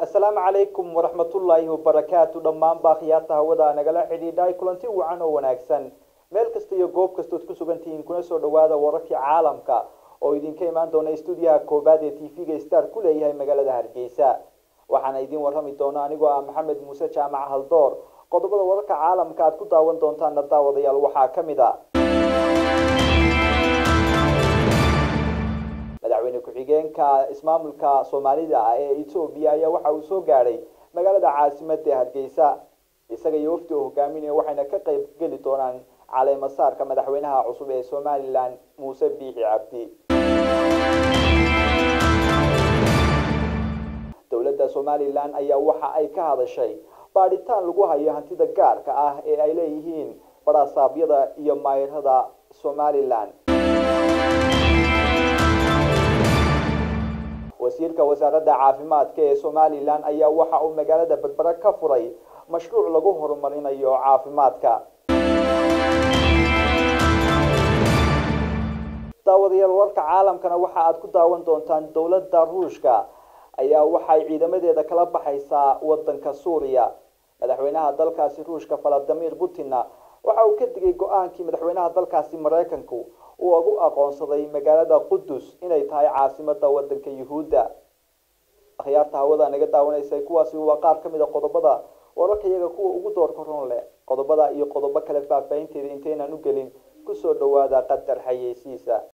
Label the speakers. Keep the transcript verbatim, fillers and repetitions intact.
Speaker 1: السلام عليكم ورحمة الله وبركاته دمان باخياتها ودا نقل حديداي كلنتي وعنو وناكسن meel kasta iyo goob kasta oo ku sugantiin kuna soo dhawaada wararka caalamka oo idin ka imaan doona stuudiyaha koobaad ee T V-ga Star ku leeyahay magaalada Hargeysa waxaan idin warrami doonaa anigoo ah Maxamed Muuse Jaamac Haldoor qodobada wararka caalamka aad ku daawan doontaan daawadayaal waxaa kamid ah madaxweyne ku-xigeenka ismaamulka Soomaalida ee Itoobiya ayaa waxa uu soo gaaray magaalada caasimadda Hargeysa isaga iyo wafdi hogaaminaya waxayna ka qayb gali doonaan على مسار كما دحوينها عصوبة سومالي لان موسى بيحي عبدي دولة سومالي لان ايا وحا اي كهذا الشيء باريتان لقوها يهانتي دقار كاه اي ايليهين برا صابيضة يماير هذا سومالي لان وسيرك وزارة عافيمات كي سومالي لان ايا وحا او مقالة بربرا كفري مشروع لقوه رمارين ايو عافيمات كا daawadayaal warka caalamkana waxa aad ku daawan doontaan dawladda Ruushka ayaa waxay ciidamadeeda kala baxaysaa wadanka Suuriya madaxweynaha dalkaasi Ruushka Vladimir Putin waxa uu ka digay go'aankii madaxweynaha dalkaasi Mareykanku uu ugu aqoonsaday magaalada Qudus inay tahay caasimadda wadanka Yuhuudda akhyaarta hawada naga daawanaysa kuwaasi waa qaar kamid ah qodobada wararka iyaga kuwa ugu doorka roon leh qodobada iyo qodobo kale faahfaahinteeda inteenan u gelin ku soo dhawaada qadar xayeysiisa